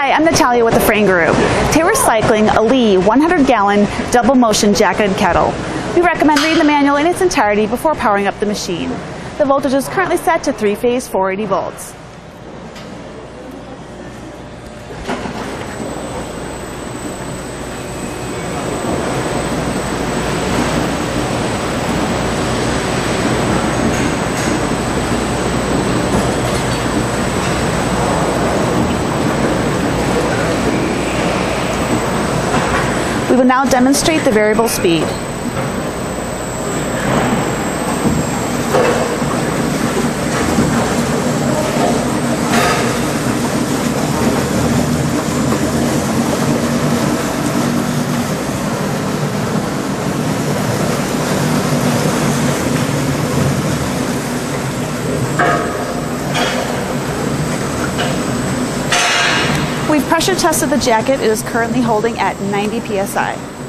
Hi, I'm Natalia with the Frain Group. Today we're cycling a Lee 100-gallon double motion jacketed kettle. We recommend reading the manual in its entirety before powering up the machine. The voltage is currently set to 3-phase 480 volts. We will now demonstrate the variable speed. We've pressure tested the jacket. It is currently holding at 90 psi.